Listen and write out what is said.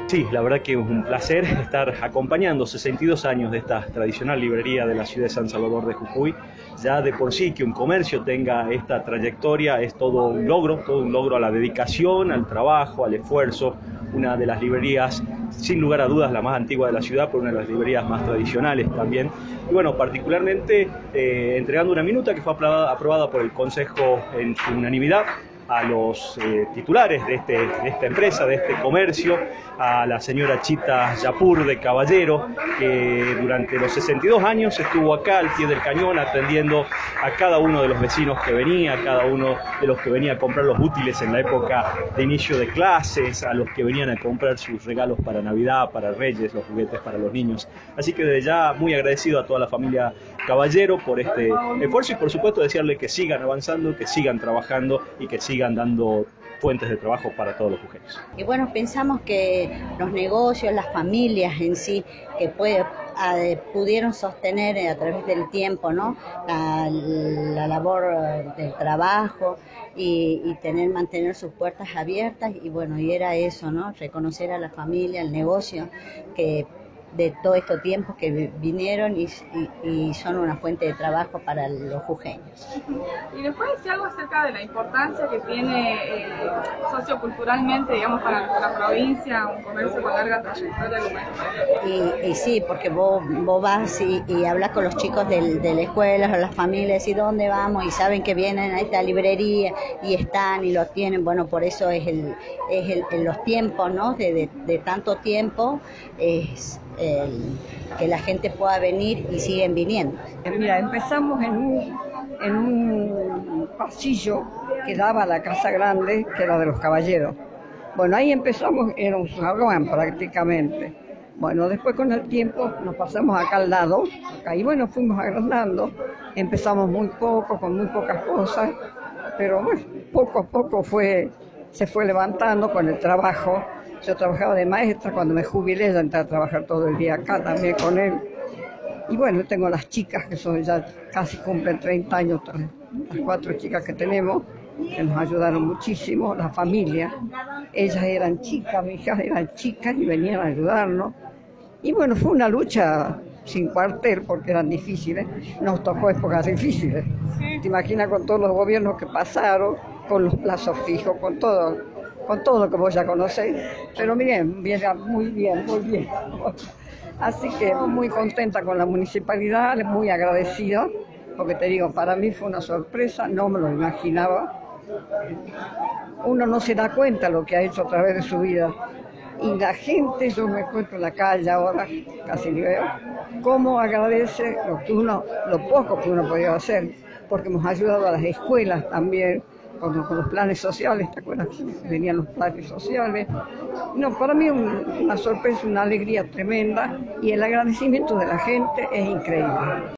Sí, la verdad que es un placer estar acompañando 62 años de esta tradicional librería de la ciudad de San Salvador de Jujuy. Ya de por sí que un comercio tenga esta trayectoria es todo un logro a la dedicación, al trabajo, al esfuerzo. Una de las librerías, sin lugar a dudas, la más antigua de la ciudad, pero una de las librerías más tradicionales también. Y bueno, particularmente entregando una minuta que fue aprobada por el Consejo en su unanimidad a los titulares de esta empresa, de este comercio, a la señora Chita Yapur de Caballero, que durante los 62 años estuvo acá al pie del cañón atendiendo a cada uno de los vecinos que venía, a cada uno de los que venía a comprar los útiles en la época de inicio de clases, a los que venían a comprar sus regalos para Navidad, para Reyes, los juguetes para los niños. Así que desde ya muy agradecido a toda la familia Caballero por este esfuerzo y por supuesto desearle que sigan avanzando, que sigan trabajando y que sigan dando fuentes de trabajo para todos los jujeños. Y bueno, pensamos que los negocios, las familias en sí, que pudieron sostener a través del tiempo, ¿no? La labor del trabajo y mantener sus puertas abiertas, y bueno, y era eso, ¿no? Reconocer a la familia, el negocio, que de todos estos tiempos que vinieron y son una fuente de trabajo para los jujeños. Y después decía algo acerca de la importancia que tiene socioculturalmente, digamos, para nuestra provincia, un comercio con larga trayectoria como este. Y sí, porque vos vas y hablas con los chicos de la escuela o las familias, y dónde vamos, y saben que vienen a esta librería y están y lo tienen. Bueno, por eso es los tiempos, ¿no? De tanto tiempo, que la gente pueda venir y siguen viniendo. Mira, empezamos en un pasillo que daba a la casa grande, que era de los caballeros. Bueno, ahí empezamos, era un salón prácticamente. Bueno, después con el tiempo nos pasamos acá al lado, acá, y bueno, fuimos agrandando. Empezamos muy poco, con muy pocas cosas, pero bueno, poco a poco se fue levantando con el trabajo. Yo trabajaba de maestra, cuando me jubilé ya entré a trabajar todo el día acá también con él. Y bueno, tengo las chicas que son ya casi cumplen 30 años, las 4 chicas que tenemos, que nos ayudaron muchísimo, la familia. Ellas eran chicas, mis hijas eran chicas y venían a ayudarnos. Y bueno, fue una lucha sin cuartel porque eran difíciles, nos tocó épocas difíciles. Te imaginas con todos los gobiernos que pasaron, con los plazos fijos, con todo lo que vos ya conocéis. Pero miren, muy bien. Así que muy contenta con la municipalidad, muy agradecida, porque te digo, para mí fue una sorpresa, no me lo imaginaba. Uno no se da cuenta lo que ha hecho a través de su vida. Y la gente, yo me encuentro en la calle ahora, casi ni veo, cómo agradece lo poco que uno podía hacer, porque hemos ayudado a las escuelas también, con los planes sociales. ¿Te acuerdas? Venían los planes sociales. No, para mí una sorpresa, una alegría tremenda, y el agradecimiento de la gente es increíble.